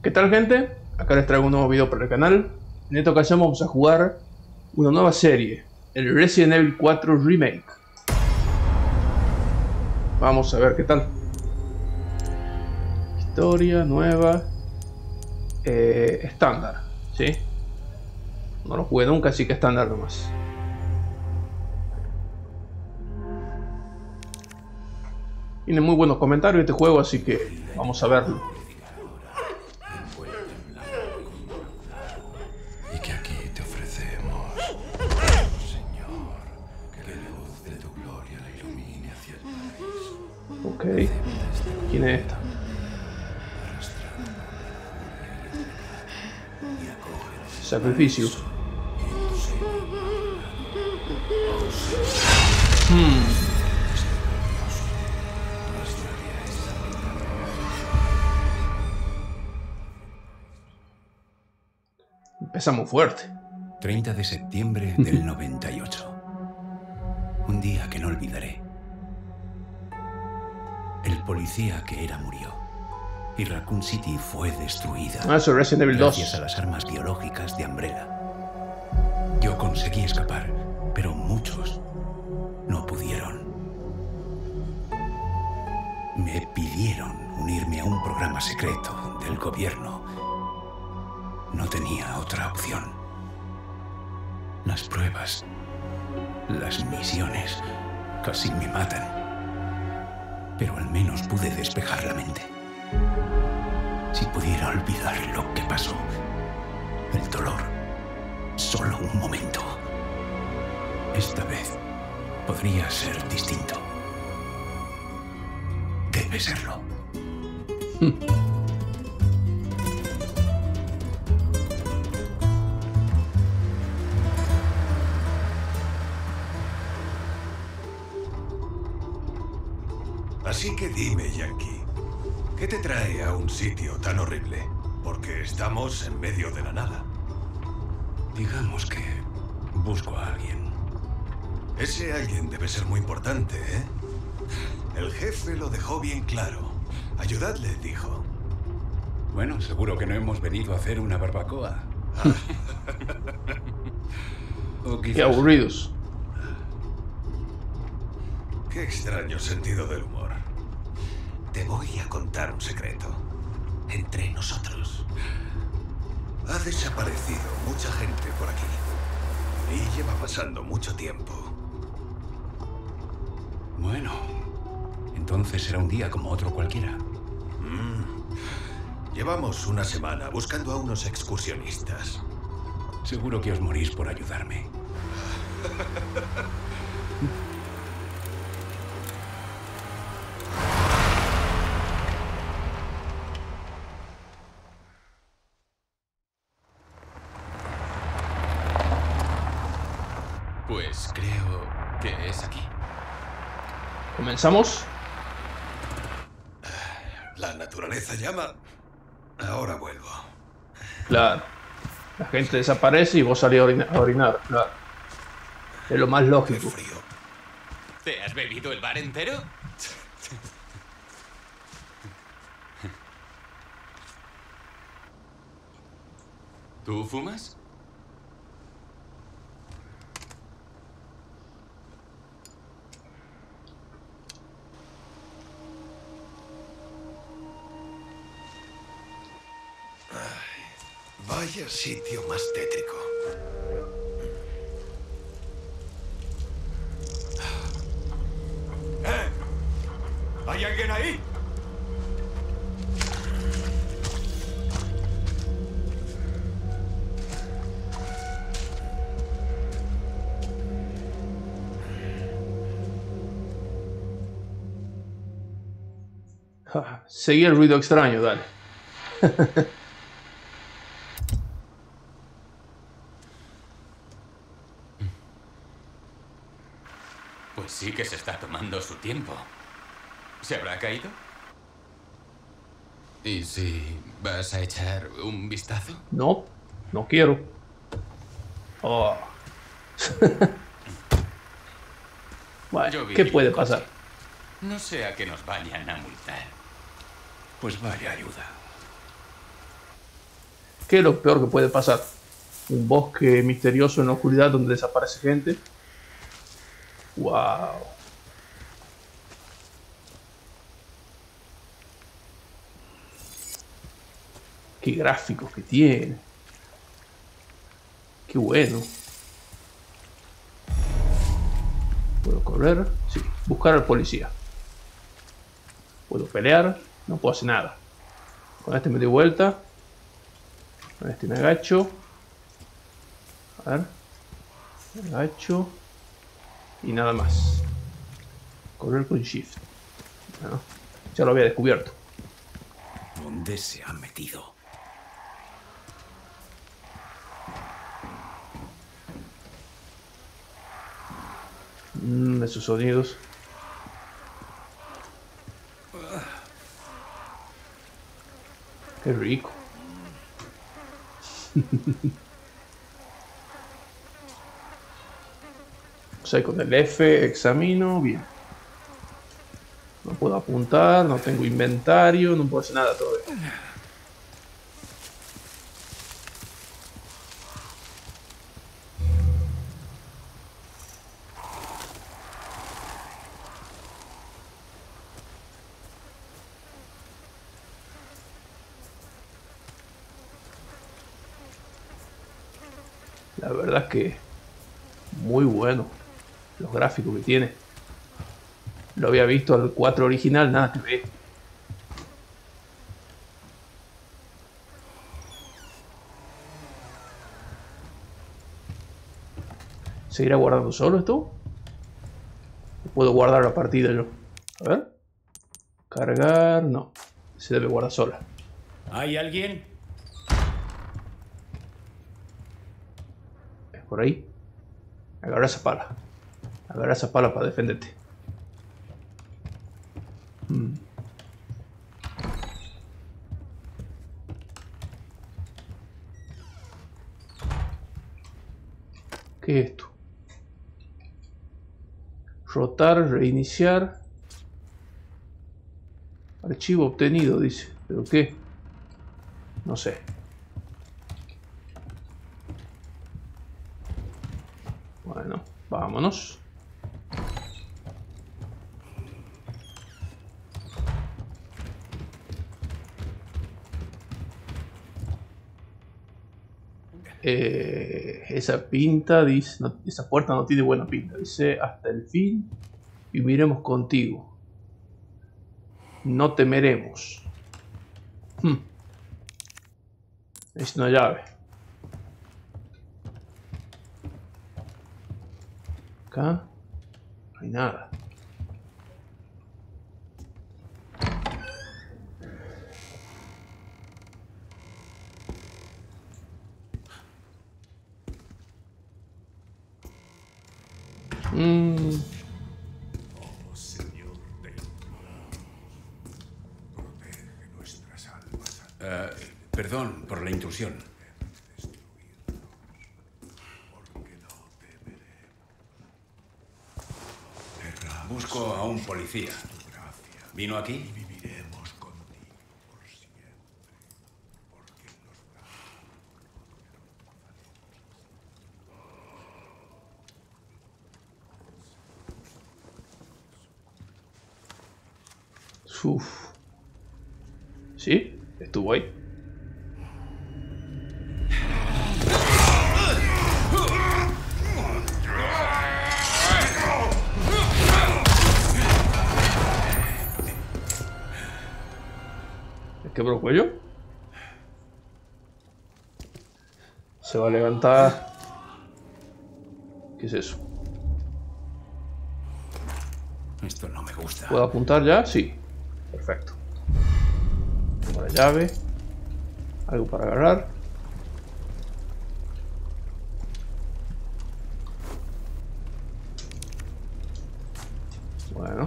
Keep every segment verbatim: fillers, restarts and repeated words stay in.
¿Qué tal, gente? Acá les traigo un nuevo video para el canal. En esta ocasión vamos a jugar una nueva serie, el Resident Evil cuatro Remake. Vamos a ver qué tal. Historia nueva, eh, estándar, ¿sí? No lo jugué nunca, así que estándar nomás. Tiene muy buenos comentarios este juego, así que vamos a verlo. Y que aquí te ofrecemos, Señor, que la luz de tu gloria la ilumine hacia el país. Ok. ¿Quién es esta? Sacrificio. Hmm. Empezamos fuerte. treinta de septiembre del noventa y ocho. Un día que no olvidaré. El policía que era murió. Y Raccoon City fue destruida. Ah, eso es Resident Evil dos. Gracias a las armas biológicas de Umbrella. Yo conseguí escapar, pero muchos no pudieron. Me pidieron unirme a un programa secreto del gobierno. No tenía otra opción. Las pruebas, las misiones, casi me matan. Pero al menos pude despejar la mente. Si pudiera olvidar lo que pasó, el dolor, solo un momento. Esta vez podría ser distinto. Debe serlo. Así que dime, Yankee, ¿qué te trae a un sitio tan horrible? Porque estamos en medio de la nada. Digamos que busco a alguien. Ese alguien debe ser muy importante, ¿eh? El jefe lo dejó bien claro. Ayudadle, dijo. Bueno, seguro que no hemos venido a hacer una barbacoa. Ah. O quizás... Qué aburridos. Qué extraño sentido del humor. Te voy a contar un secreto. Entre nosotros. Ha desaparecido mucha gente por aquí. Y lleva pasando mucho tiempo. Bueno, entonces será un día como otro cualquiera. Mm. Llevamos una semana buscando a unos excursionistas. Seguro que os morís por ayudarme. Pues creo que es aquí. ¿Comenzamos? La naturaleza llama. Ahora vuelvo. Claro. La gente desaparece y vos salís a orina- a orinar. Claro. Es lo más Qué lógico. frío. ¿Te has bebido el bar entero? ¿Tú fumas? Vaya sitio más tétrico. ¡Eh! ¿Hay alguien ahí? Ja, seguí el ruido extraño, dale. Pues sí que se está tomando su tiempo. ¿Se habrá caído? ¿Y si vas a echar un vistazo? No, no quiero. Oh. Bueno, Yo vi ¿qué el puede coche. pasar? No sea que nos vayan a multar. Pues vaya ayuda. ¿Qué es lo peor que puede pasar? Un bosque misterioso en la oscuridad donde desaparece gente. Wow. Qué gráficos que tiene. Qué bueno. ¿Puedo correr? Sí. Buscar al policía. ¿Puedo pelear? No puedo hacer nada. Con este me doy vuelta. Con este me agacho. A ver. Me agacho. Y nada más. Correr con Shift. No, ya lo había descubierto. ¿Dónde se ha metido? Mmm, esos sonidos. Qué rico. O sea, con el F examino, bien. No puedo apuntar, no tengo inventario, no puedo hacer nada todavía. La verdad es que muy bueno los gráficos que tiene. Lo había visto al cuatro original, nada que ver. ¿Seguirá guardando solo esto? ¿Puedo guardar la partida yo? A ver. Cargar, no. Se debe guardar sola. ¿Hay alguien? Es por ahí. Agarra esa pala. Agarra esa pala para defenderte. Hmm. ¿Qué es esto? Rotar, reiniciar. Archivo obtenido, dice. ¿Pero qué? No sé. Bueno, vámonos. Eh, esa pinta dice, no, esa puerta no tiene buena pinta. Dice hasta el fin viviremos contigo. No temeremos. Hmm. Es una llave. Acá no hay nada. Mm. Oh, Señor, protege nuestras almas. Uh, perdón por la intrusión. Busco a un policía. ¿Vino aquí? Viviremos contigo por siempre. Porque en los brazos. Uf. ¿Sí? Estuvo ahí. ¿Quebró el cuello? Se va a levantar. ¿Qué es eso? Esto no me gusta. ¿Puedo apuntar ya? Sí. Perfecto. Tengo la llave. Algo para agarrar. Bueno.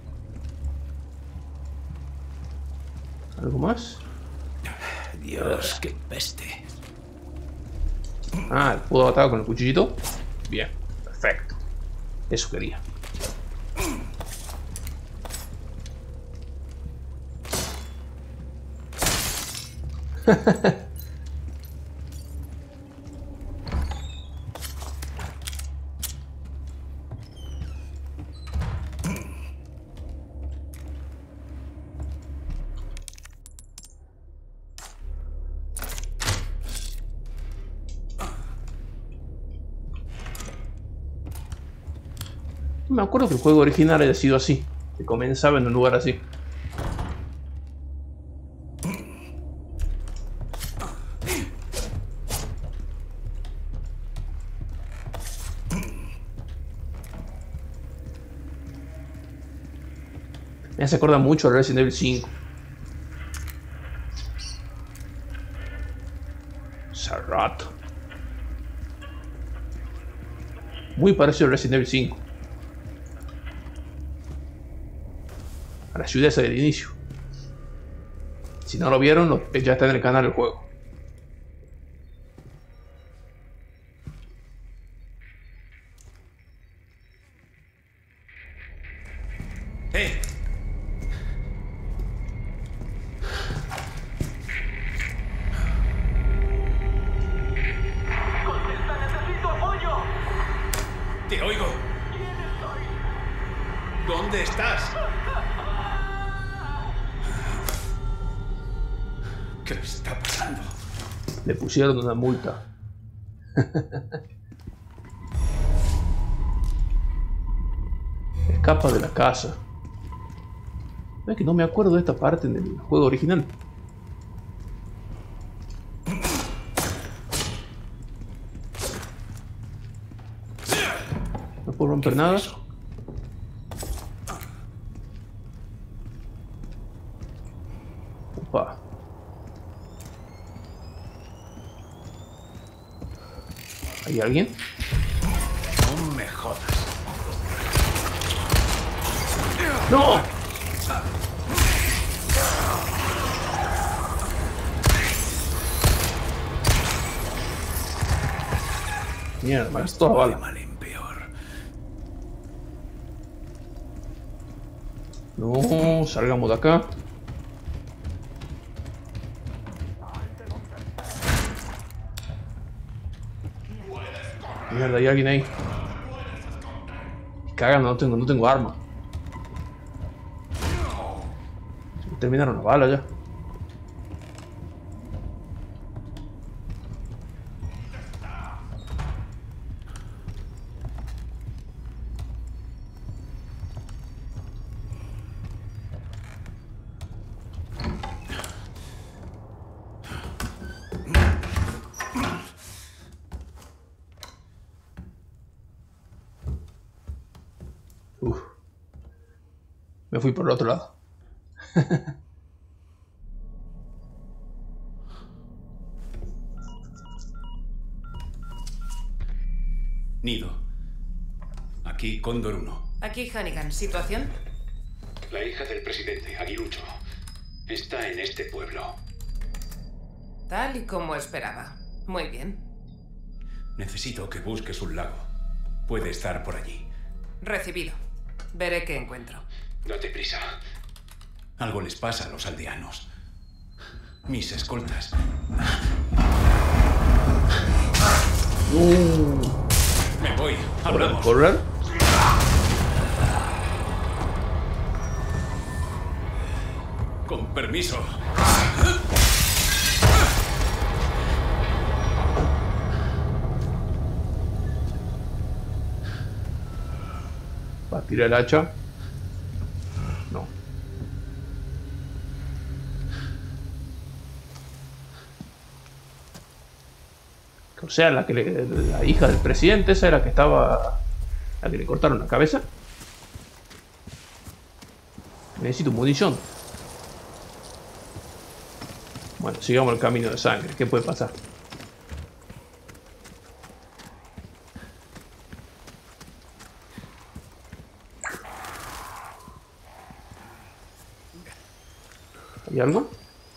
¿Algo más? Dios, qué peste. Ah, ¿puedo matar con el cuchillito? Bien, perfecto. Eso quería. No me acuerdo que el juego original haya sido así, que comenzaba en un lugar así. Me hace acordar mucho a Resident Evil cinco. Sarrat. Muy parecido a Resident Evil cinco. A la ciudad esa del inicio. Si no lo vieron, lo- ya está en el canal el juego. ¡Eh! ¡Te oigo! ¿Dónde estás? ¿Qué está pasando? Le pusieron una multa. Escapa de la casa. Es que no me acuerdo de esta parte en el juego original. No puedo romper nada. Opa. ¿Hay alguien? No me jodas. ¡No! Mierda, me gastó la De bala. mal en peor. No, salgamos de acá. Mierda, hay alguien ahí. Cagan, no tengo, no tengo arma. Se me terminaron las balas ya. Uf. Me fui por el otro lado. Nido. Aquí Cóndor uno. Aquí Hannigan, ¿situación? La hija del presidente, Aguilucho, está en este pueblo. Tal y como esperaba. Muy bien. Necesito que busques un lago. Puede estar por allí. Recibido. Veré qué encuentro. Date prisa. Algo les pasa a los aldeanos. Mis escoltas. Uh, Me voy. ¿Correr? Hablamos. ¿Correr? Con permiso. Va a tirar el hacha. No. O sea, la que le- la hija del presidente, esa era que estaba. La que le cortaron la cabeza. Necesito munición. Bueno, sigamos el camino de sangre. ¿Qué puede pasar? ¿Hay algo?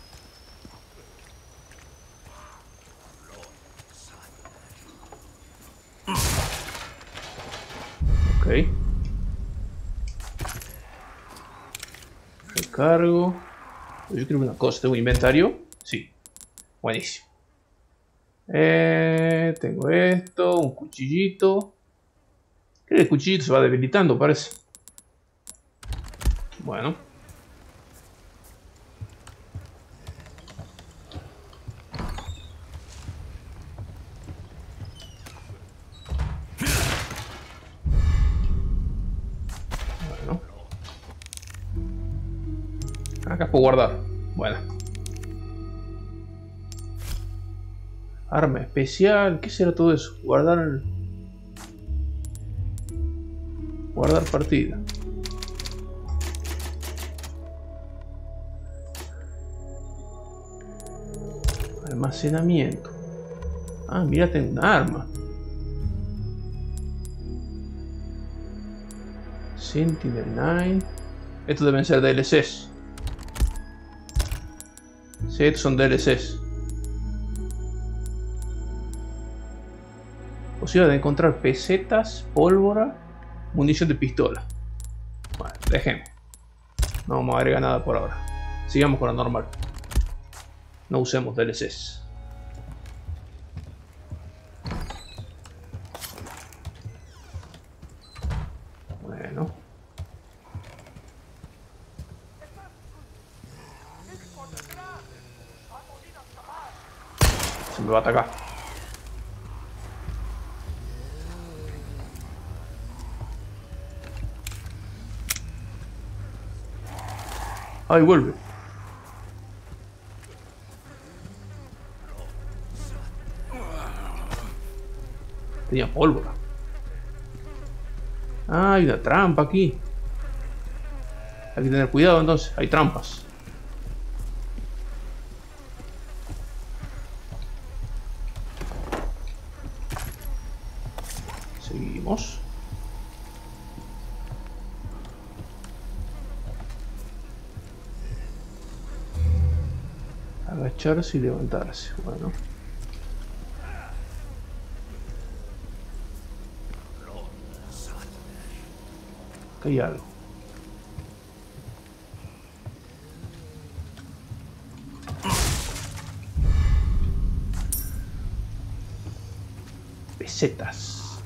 Ok. Recargo. Yo quiero una cosa. ¿Tengo inventario? Sí. Buenísimo. Eh, tengo esto. Un cuchillito. Creo que el cuchillito se va debilitando, parece. Bueno. puedo guardar. Bueno. Arma especial. ¿Qué será todo eso? Guardar el... Guardar partida. Almacenamiento. Ah, mira, tengo una arma. Sentinel nueve. Estos deben ser D L Cs. Sí, estos son D L Cs. Posibilidad de encontrar pesetas, pólvora, munición de pistola. Bueno, dejemos. No vamos a agregar nada por ahora. Sigamos con la normal. No usemos D L Cs. Bueno. Se me va a atacar. Ay, vuelve. Tenía pólvora. Ah, hay una trampa aquí. Hay que tener cuidado entonces. Hay trampas. Seguimos. Agacharse y levantarse. Bueno. Acá hay algo. Pesetas.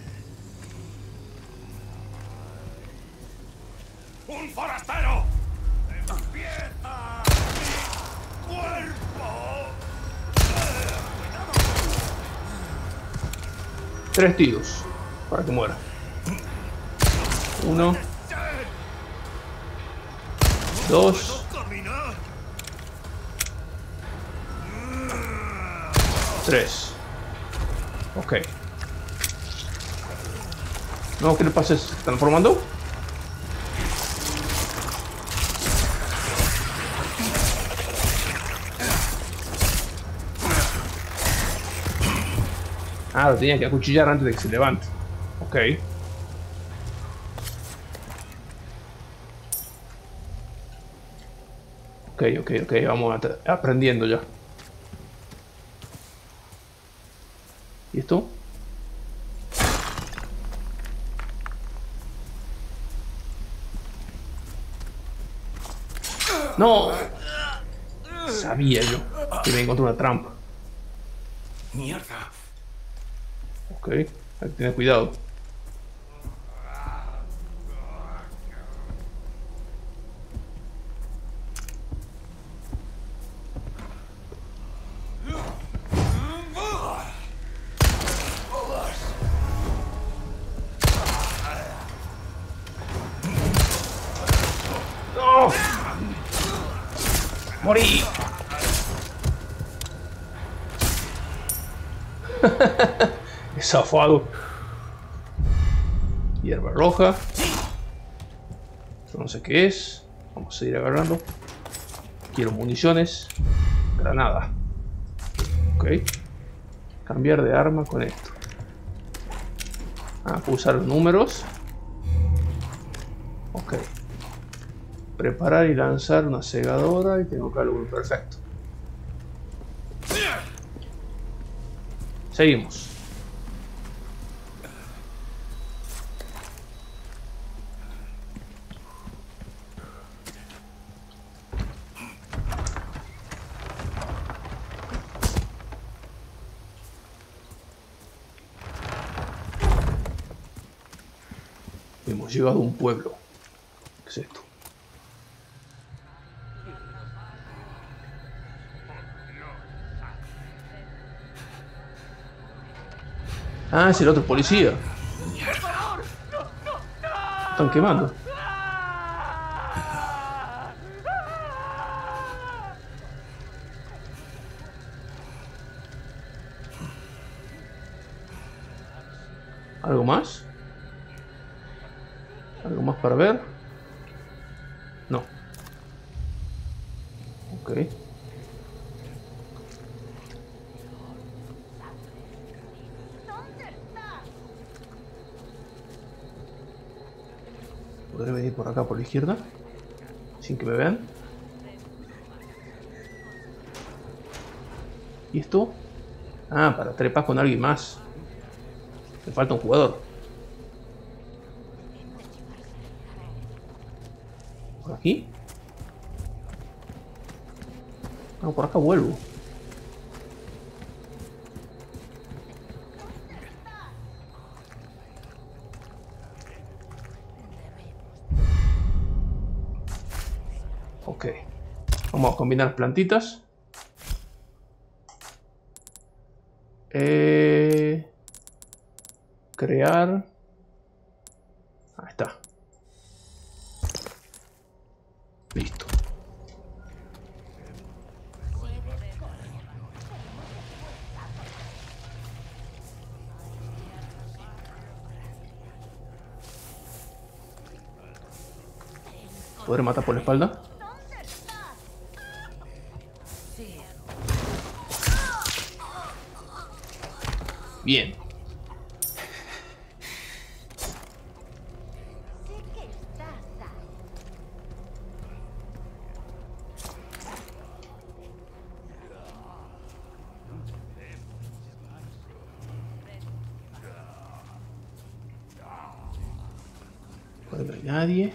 ¡Un forastero! ¡Empieza! ¡Cuerpo! Tres tiros para que muera. Uno. Dos. Tres. Ok. No, ¿qué le pasa? ¿Se está transformando? Ah, lo tenía que acuchillar antes de que se levante. Ok. Ok, ok, ok, vamos a aprendiendo ya. ¿Y esto? ¡No! Sabía yo que me encontré una trampa. Mierda. Ok, hay que tener cuidado. ¡No! ¡Morí! He zafado. Hierba roja. Esto no sé qué es. Vamos a seguir agarrando. Quiero municiones. Granada. Ok. Cambiar de arma con esto. Ah, puedo usar los números. Ok. Preparar y lanzar una segadora y tengo cálculo perfecto. Seguimos. Hemos llegado a un pueblo. ¿Qué es esto? Ah, es el otro policía. Están quemando. ¿Algo más? ¿Algo más para ver? No. Ok. ¿Podré venir por acá por la izquierda? Sin que me vean. ¿Y esto? Ah, para trepar con alguien más. Me falta un jugador. ¿Por aquí? No, por acá vuelvo. Ok. Vamos a combinar plantitas. Eh... Crear. Ahí está. Listo. ¿Podré matar por la espalda? Bien. Por ahí no hay nadie.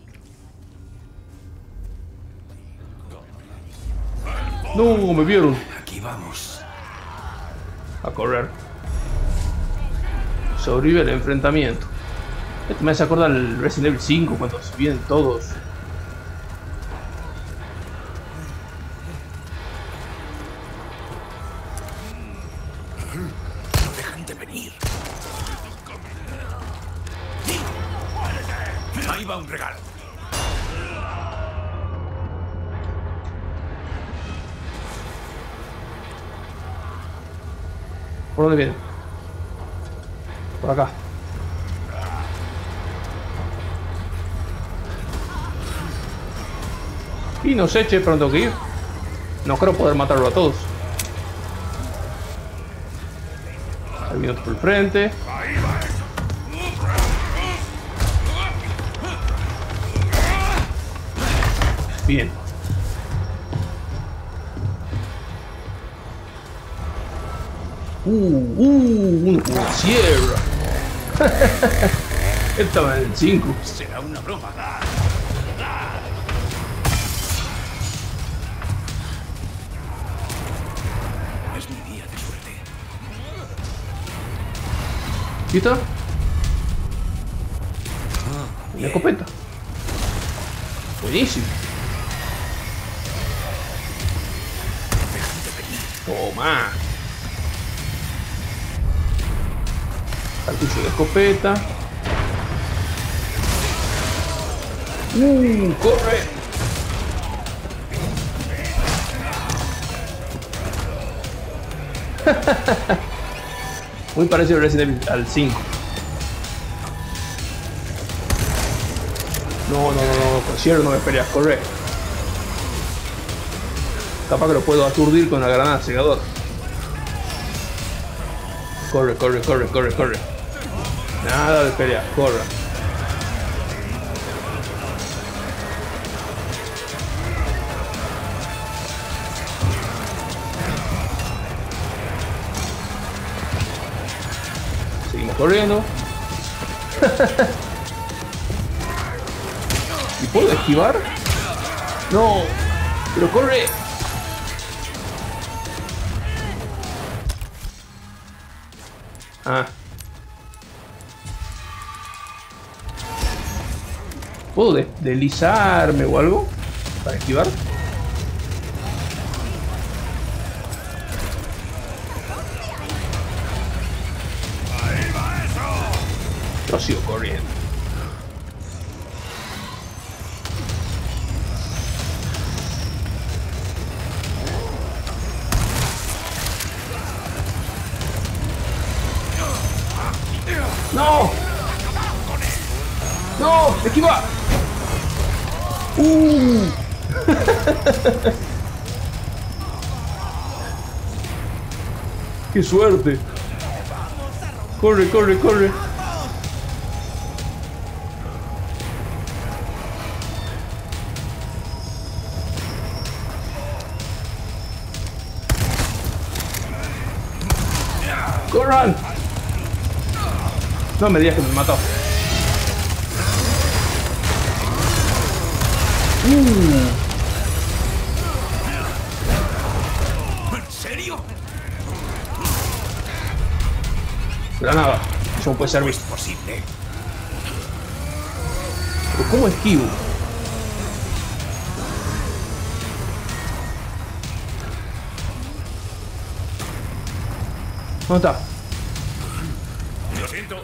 No, me vieron. Aquí vamos. A correr. Sobrevive el enfrentamiento. Esto me hace acordar al Resident Evil cinco cuando se vienen todos. No dejan de venir. Ahí va un regalo. ¿Por dónde viene? Por acá. Y no sé, che, pero tengo que ir. No creo poder matarlo a todos. Ahí viene otro por el frente. Bien. Uh, uh, una, una sierra. Estaba en el cinco. Será una broma. Es mi día de suerte. ¿Y está? Una escopeta. Buenísimo. Toma. Cartucho de escopeta. Uh, corre. Muy parecido al Resident Evil al cinco. No, no, no, no, con cierre no me peleas, corre. Capaz que lo puedo aturdir con la granada cegadora. Corre, corre, corre, corre, corre. Nada de pelear, corre. Seguimos corriendo. ¿Y puedo esquivar? No, pero corre. Ah. ¿Puedo de deslizarme o algo para esquivar? Yo sigo corriendo. ¡No! ¡No! ¡Esquiva! ¡Uh! ¡Qué suerte! ¡Corre, corre, corre! ¡Corran! No me digas que me mató. Uh. ¿En serio? Granada. Eso no puede servir. Es posible. ¿Pero cómo esquivo? ¿Dónde está? Lo siento.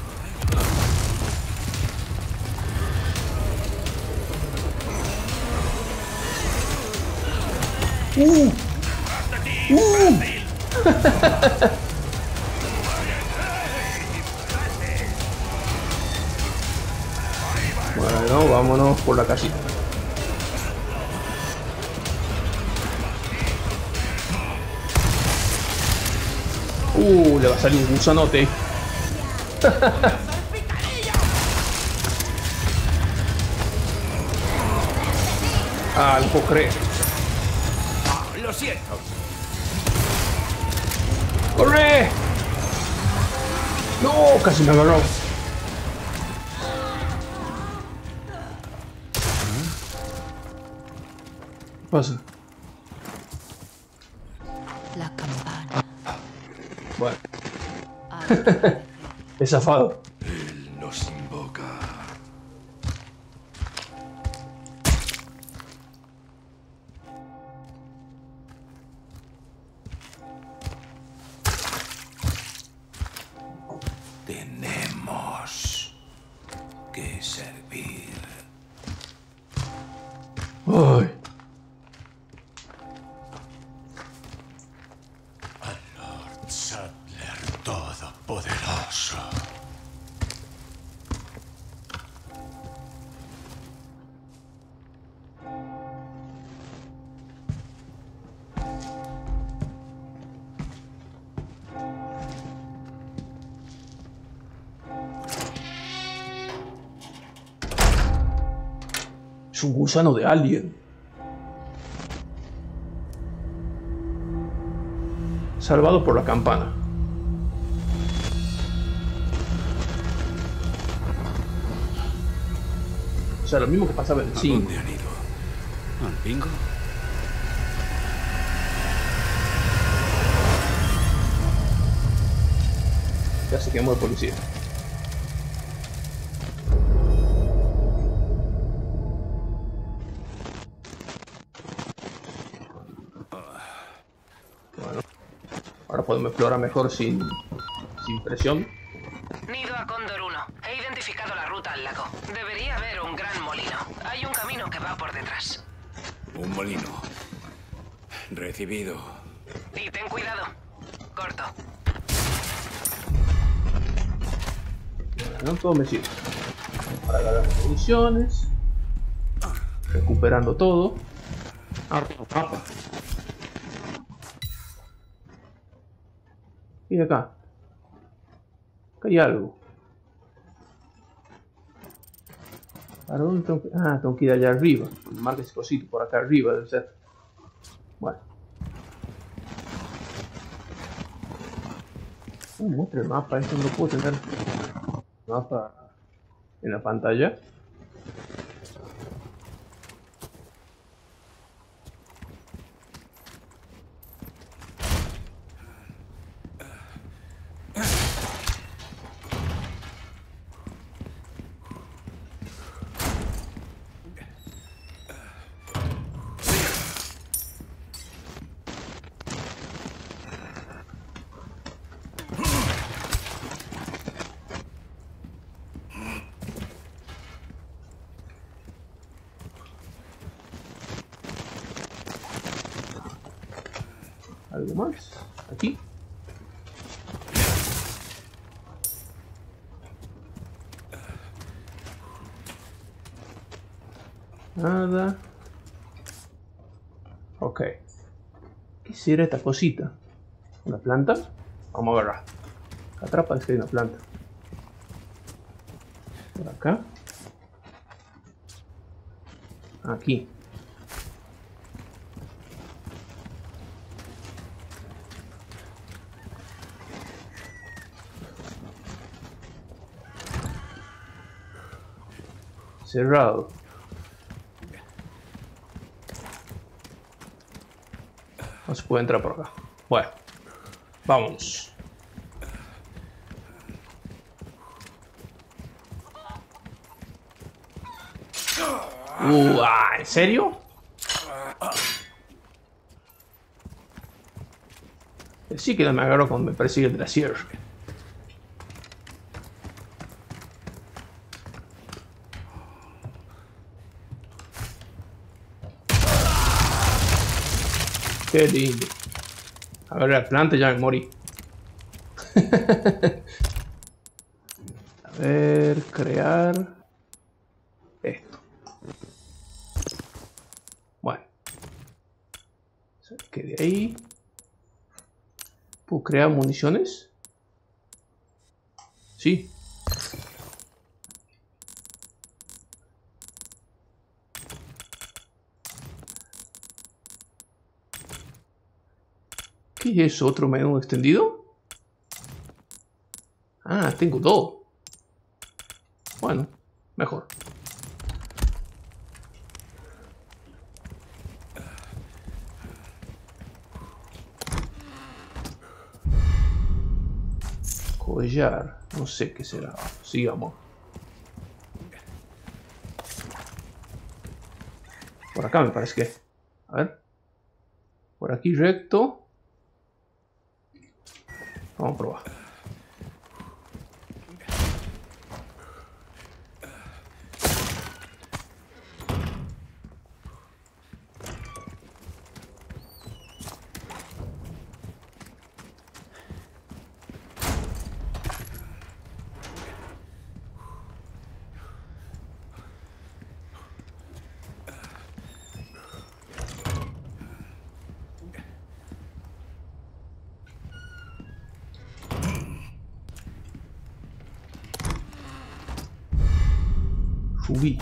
¡Uh! ¡Uh! Bueno, vámonos por la casita. Uh, le va a salir un gusanote. Ah, no puedo creer. Lo siento. ¡Corre! No, casi me agarró. ¿Qué pasa? La campana. Bueno. He zafado. Él nos invoca. Tenemos que servir. Ay. Al Lord Saddler Todopoderoso. Es un gusano de alien. Salvado por la campana. O sea, lo mismo que pasaba en el ¿A cine. dónde han ido? ¿Al bingo? Ya se quemó el policía. Bueno, ahora podemos explorar mejor sin, sin presión. Nido a Cóndor uno. He identificado la ruta al lago. Debería haber un gran molino. Hay un camino que va por detrás. Un molino. Recibido. Y ten cuidado. Corto. Bueno, todo me sirve. Para ganar municiones. Recuperando todo. Ah, mapa. Y acá. Acá hay algo. ¿Para dónde tengo que...? Ah, tengo que ir allá arriba. Marca ese cosito por acá arriba, debe ser. Bueno. Uh, muestra el mapa, esto no lo puedo tener. Mapa en la pantalla. ¿Algo más? Aquí. Nada. Ok. ¿Qué será esta cosita? ¿Una planta? Vamos a verla. Atrás parece que hay una planta. Por acá. Aquí. Cerrado. No se puede entrar por acá. Bueno, vamos. Uh, ah, ¿en serio? Sí que no me agarro cuando me persigue el glaciar. Qué lindo. A ver la planta, ya me morí. A ver, crear esto. Bueno. Que de ahí puedo crear municiones. Sí. ¿Qué es eso? ¿Otro menú extendido? Ah, tengo dos. Bueno, mejor. Collar. No sé qué será. Sigamos. Por acá me parece que... A ver. Por aquí recto. Vamos a probar. Subí.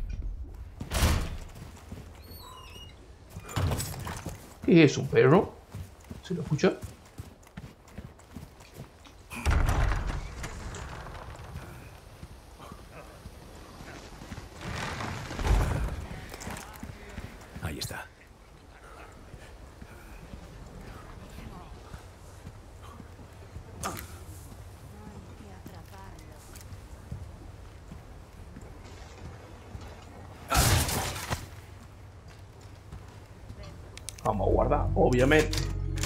¿Qué es un perro? ¿Se lo escucha? Ahí está. Vamos a guardar, obviamente.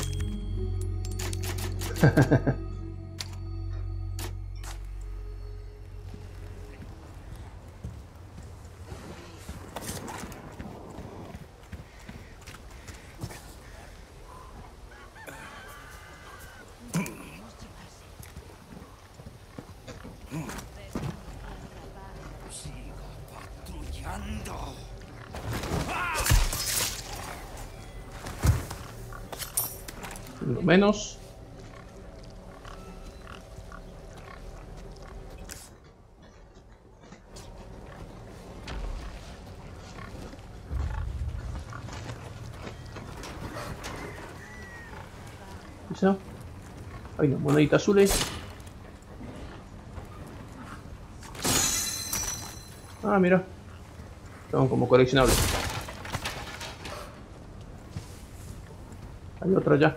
Lo menos. ¿Esa? Hay una monedita azules. Ah, mira. Son como coleccionables. Hay otra ya.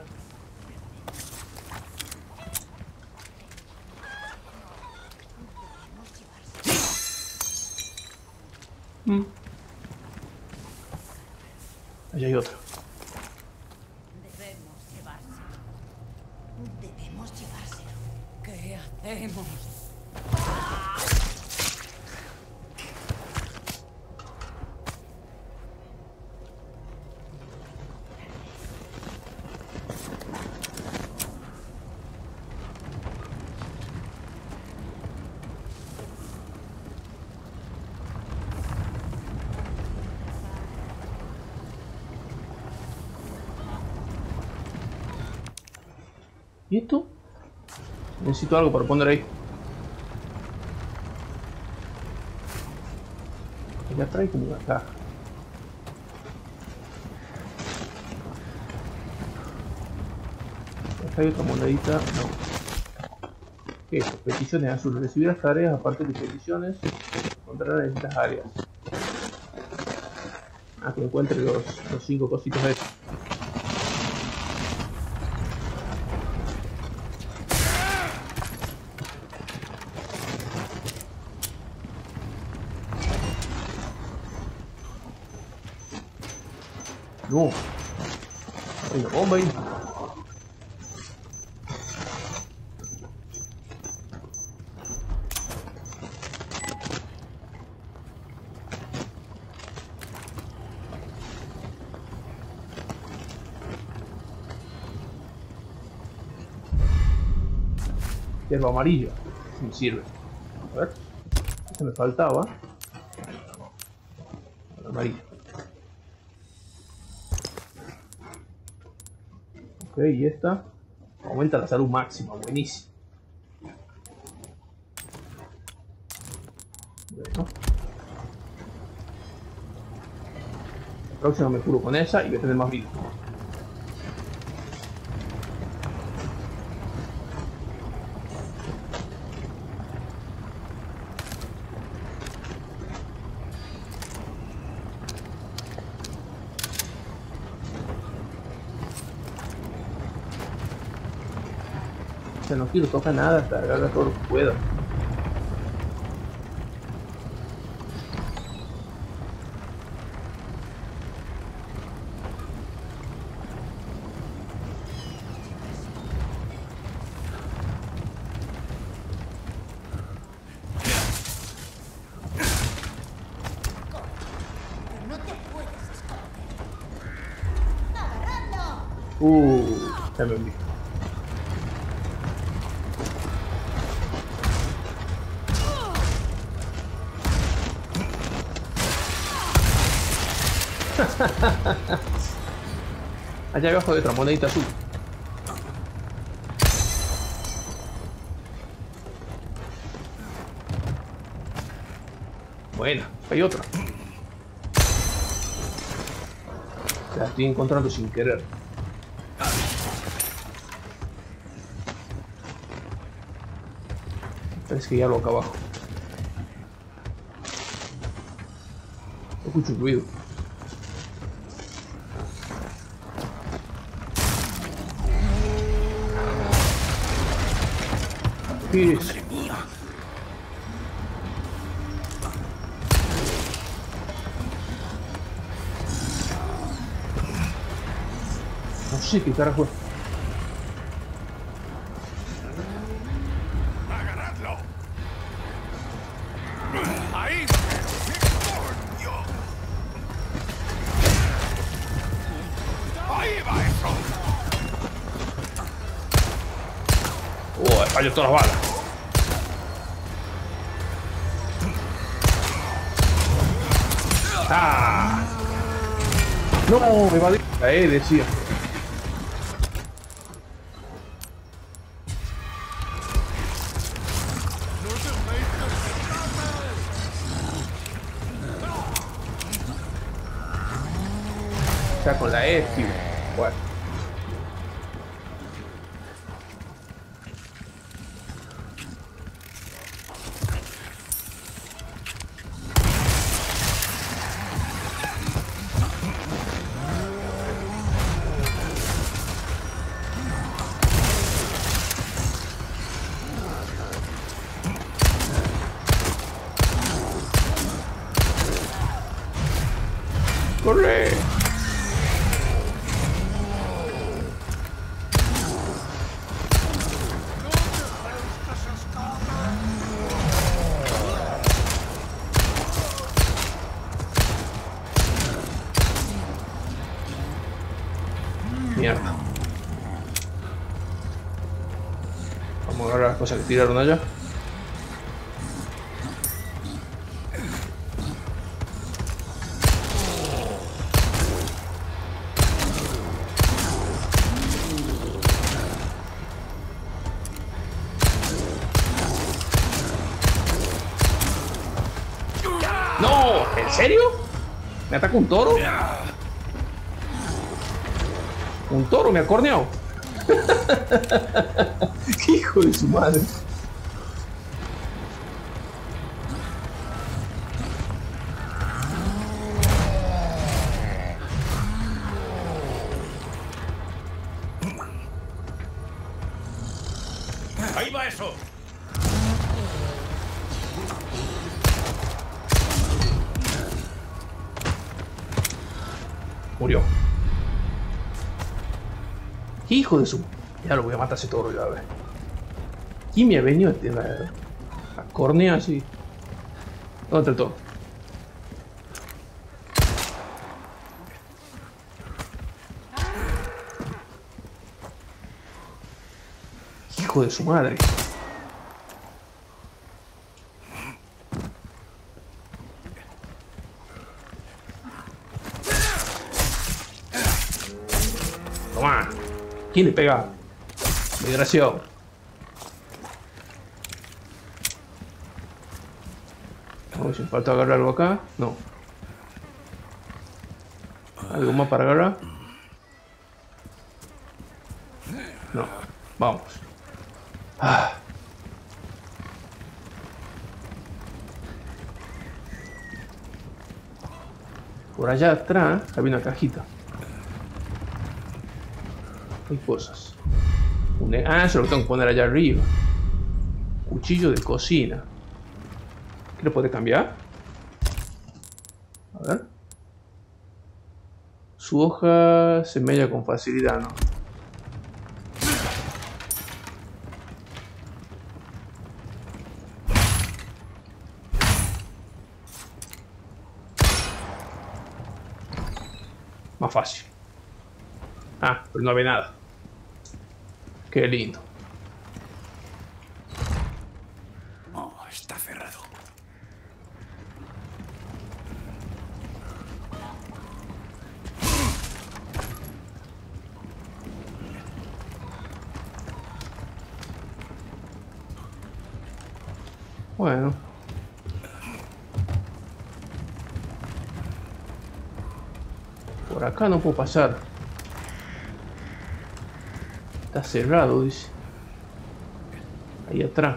Mm. Allá hay otra. Debemos llevárselo. Debemos llevárselo. ¿Qué hacemos? ¿Y esto? Necesito algo para poner ahí. Ya trae como una caja. Acá hay otra monedita. No. ¿Qué es? Peticiones azules. Recibir las tareas aparte de peticiones. Encontrar en distintas áreas. Ah, que encuentre los, los cinco cositos de estos. No. Hay una bomba ahí. Hierba amarilla. Me sirve. A ver. Este me faltaba. La amarilla. Ok, y esta aumenta la salud máxima, buenísimo. Bueno. La próxima me curo con esa y voy a tener más vida. O sea, no quiero tocar nada hasta agarrar todo lo que pueda. No te puedes esconder. ¡Agarradlo! Uh, ya me olvidé. Allá abajo hay otra monedita azul. Buena, hay otra. La estoy encontrando sin querer. Parece que ya lo acá abajo. Escucho un ruido. ¿Qué es? Madre mía. No sé qué carajo es. ¡Agarradlo! ¡Ahí! ¡Coño! ¡Ahí va eso! Oh, falló todas las balas. ¡Ah! No, me va a caer, decía. Ya con la E, tío. Bueno. ¡Corre! Mierda. Vamos a agarrar las cosas que tiraron allá. ¡No! ¿En serio? ¿Me ataca un toro? Un toro me ha corneado. Hijo de su madre. ¡Ahí va eso! Murió. Hijo de su... Ya lo voy a matar a ese toro, ya a ver. ¿Quién me ha venido a, a, a cornear así? ¿Dónde está el toro? Hijo de su madre. Toma. ¿Quién le pega? Desgraciado. Vamos a ver si me falta agarrar algo acá. No. ¿Algo más para agarrar? No. Vamos. Ah. Por allá atrás había una cajita. Hay cosas. Un... Ah, se lo tengo que poner allá arriba. Cuchillo de cocina. ¿Qué le puede cambiar? A ver. Su hoja se mella con facilidad, ¿no? Más fácil. Ah, pero no ve nada. Qué lindo. Oh, está cerrado. Bueno. Por acá no puedo pasar. Está cerrado, dice. Ahí atrás.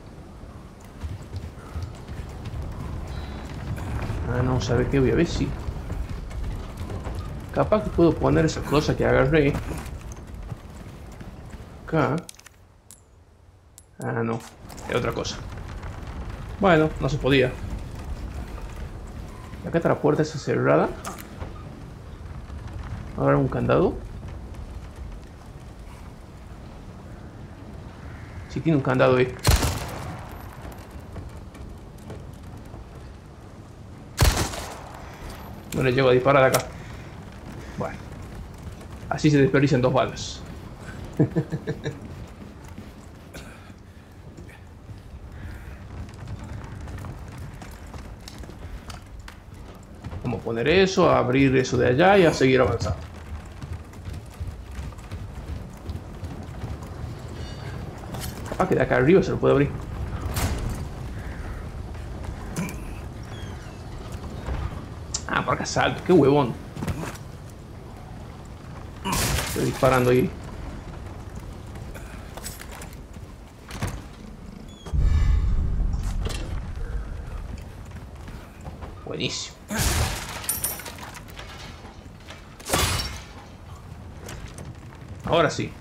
Ah, no, ¿sabe qué? Voy a ver si... Capaz que puedo poner esa cosa que agarré. Acá. Ah, no. Es otra cosa. Bueno, no se podía. Acá está la puerta esa cerrada. Ahora un candado. Si sí, tiene un candado ahí. No le llego a disparar de acá. Bueno. Así se desperdician dos balas. Vamos a poner eso, a abrir eso de allá y a seguir avanzando. Capaz que de acá arriba se lo puede abrir. Ah, por acá salto, qué huevón. Estoy disparando ahí. Buenísimo. Ahora sí.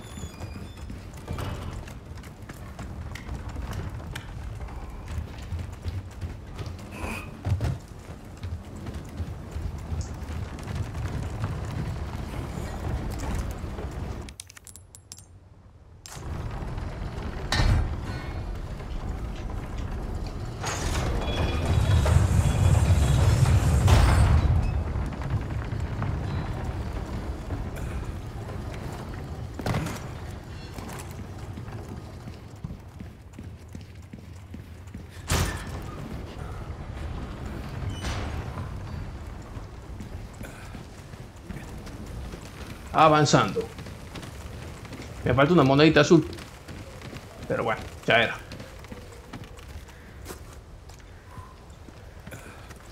Avanzando. Me falta una monedita azul. Pero bueno, ya era.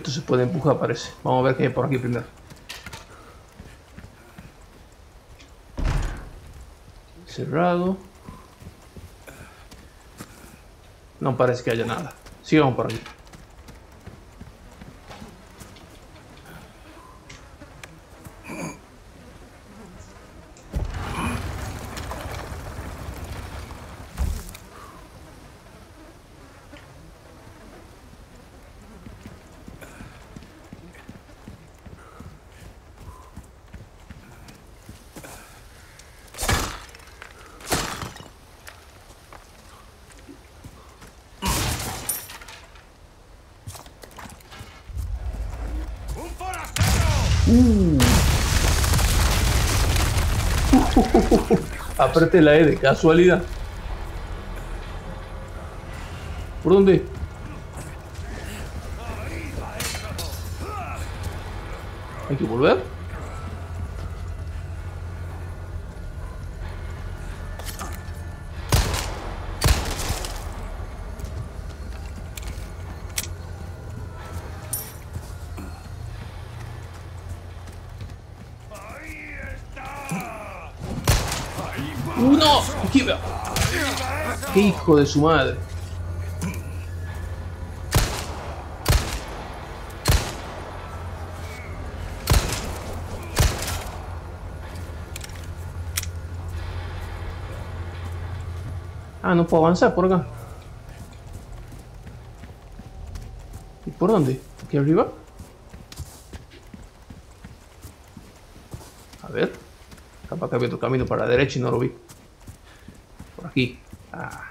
Esto se puede empujar, parece. Vamos a ver qué hay por aquí primero. Cerrado. No parece que haya nada. Sigamos por aquí. Uh. Apreté la E de casualidad. ¿Por dónde? ¿Hay que volver? ¡Uh, no! ¡Qué, ¡Qué hijo de su madre! Ah, no puedo avanzar por acá. ¿Y por dónde? ¿Aquí arriba? A ver. Capaz que había otro camino para la derecha y no lo vi. Por aquí. Ah.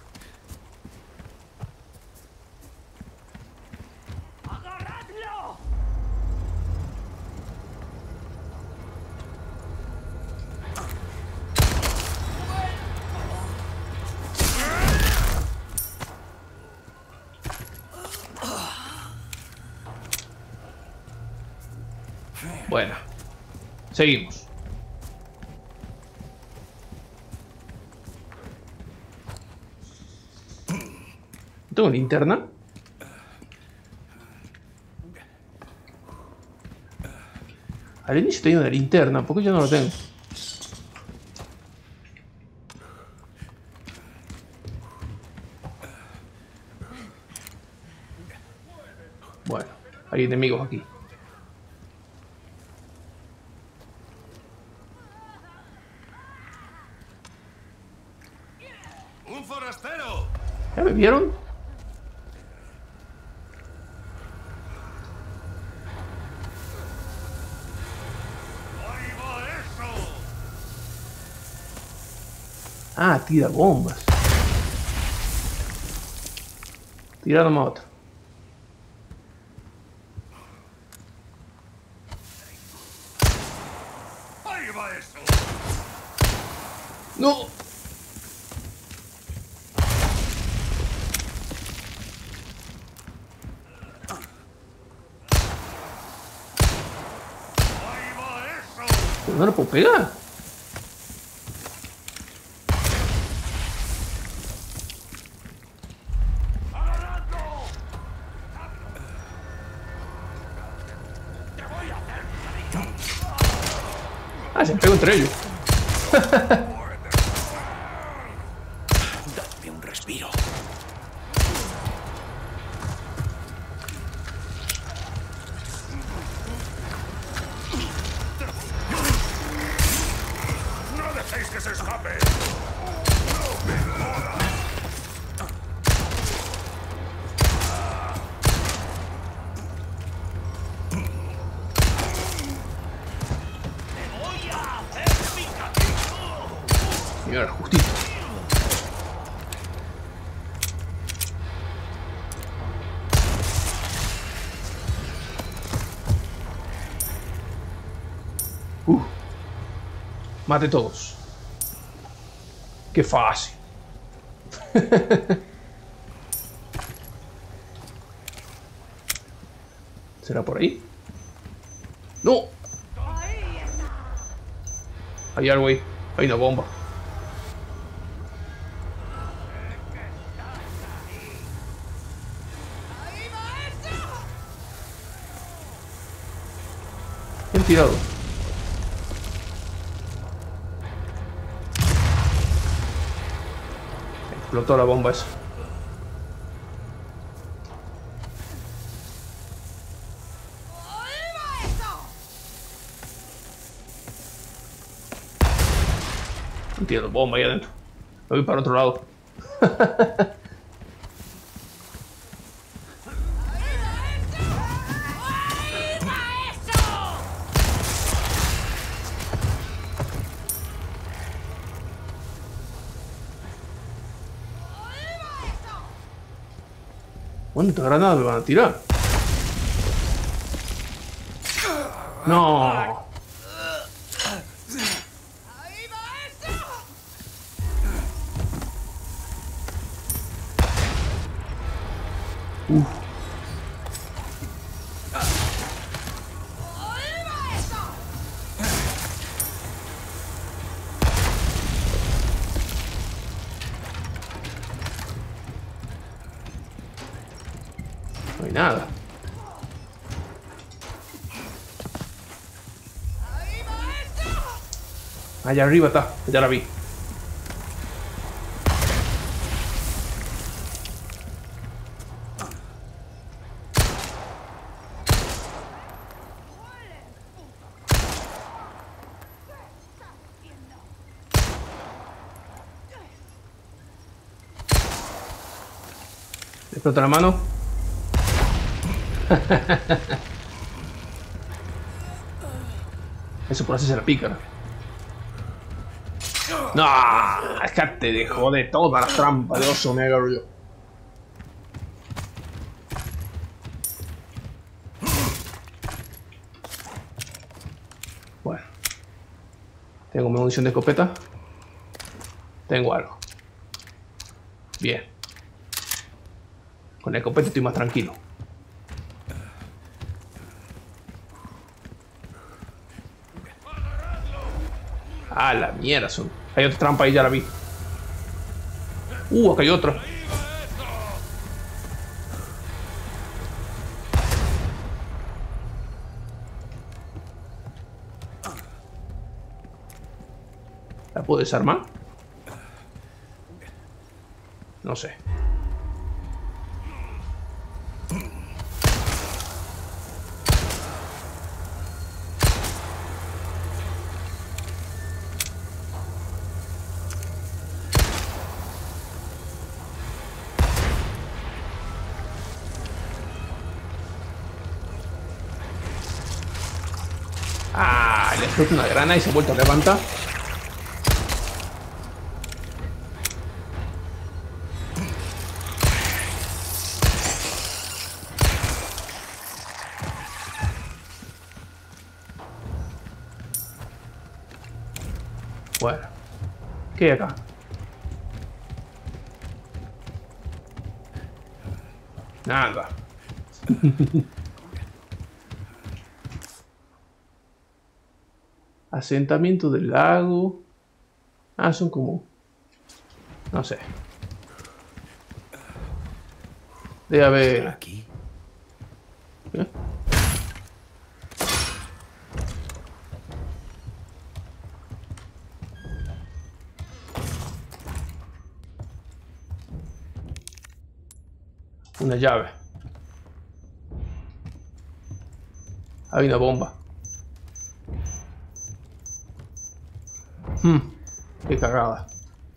Bueno, seguimos. ¿Tengo linterna? Al inicio tenía una linterna, ¿por qué yo no la tengo? Bueno, hay enemigos aquí. ¡Un forastero! ¿Ya me vieron? ¡Oigo eso! Ah, tira bombas. Tira nomás otra. ¡Ahí va eso! ¡No! ¡Ahí va eso! ¿Pero no lo puedo pegar? Ah, se pegó entre ellos. Dame un respiro. ¡No dejéis que se escape! Mira, justito. Uh. Mate todos. Qué fácil. ¿Será por ahí? ¡No! Hay algo ahí. Hay una bomba. Bien tirado. Explotó la bomba esa. No tiene bomba ahí adentro. Me voy para otro lado. ¿Cuántas granadas me van a tirar? No. Uf. No hay nada. Allá arriba está, ya la vi. Explota la mano. Eso por así se la pica. No, déjate de joder, todas las trampas de oso me agarro yo. Bueno, tengo mi munición de escopeta. Tengo algo. Bien. Con la escopeta estoy más tranquilo. Ah, la mierda son. Hay otra trampa ahí, ya la vi. Uh, acá hay otra. ¿La puedo desarmar? No sé. Ah, le explota una grana y se ha vuelto a levantar. Bueno, ¿qué hay acá? Nada. Asentamiento del lago. Ah, son como... No sé. Debe haber... Aquí. ¿Eh? Una llave. Hay una bomba. Hmm, qué cagada.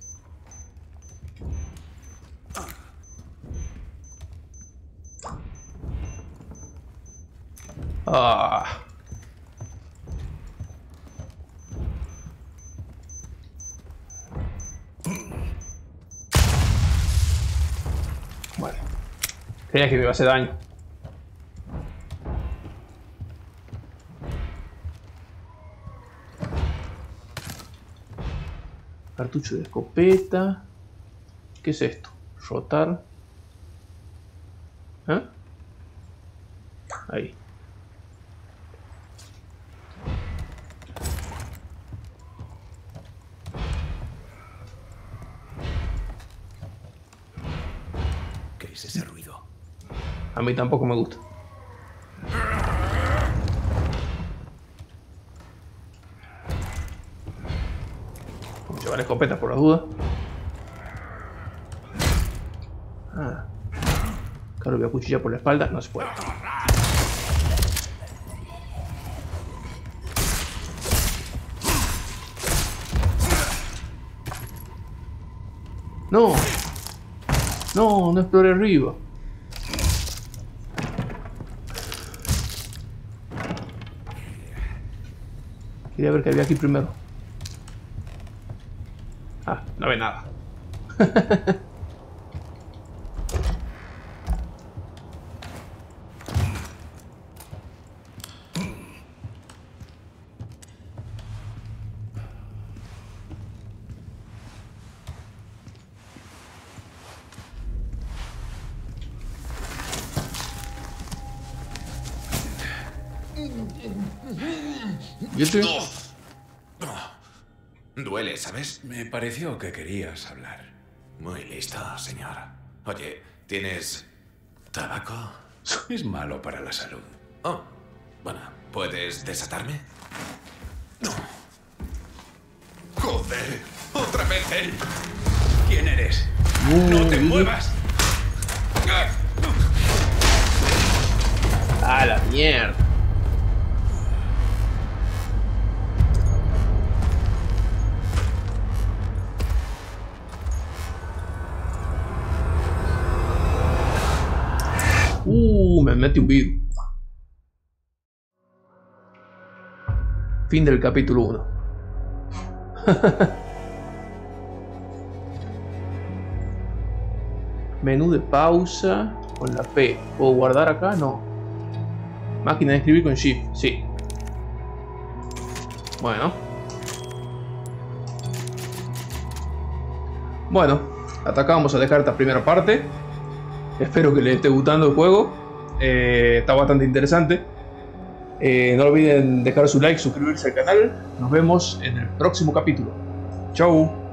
Ah. Bueno, creía que me iba a hacer daño. Cartucho de escopeta. ¿Qué es esto? Rotar. ¿Eh? Ahí. ¿Qué es ese ruido? A mí tampoco me gusta. Llevar escopeta por las dudas. Ah. Claro, voy a cuchillar por la espalda. No se puede. No. No, no exploré arriba. Quería ver qué había aquí primero. Ah, no ve nada. ¿Y este? Duele, ¿sabes? Me pareció que querías hablar. Muy listo, señor. Oye, ¿tienes tabaco? Es malo para la salud. Oh, bueno, ¿puedes desatarme? No. ¡Joder! ¡Otra vez él! ¿Quién eres? Uh, ¡No te muevas! ¡A la mierda! Uh, me metí un virus. Fin del capítulo uno. Menú de pausa con la P. ¿Puedo guardar acá? No. Máquina de escribir con Shift. Sí. Bueno. Bueno, hasta acá vamos a dejar esta primera parte. Espero que les esté gustando el juego. Eh, está bastante interesante. Eh, no olviden dejar su like, suscribirse al canal. Nos vemos en el próximo capítulo. Chau.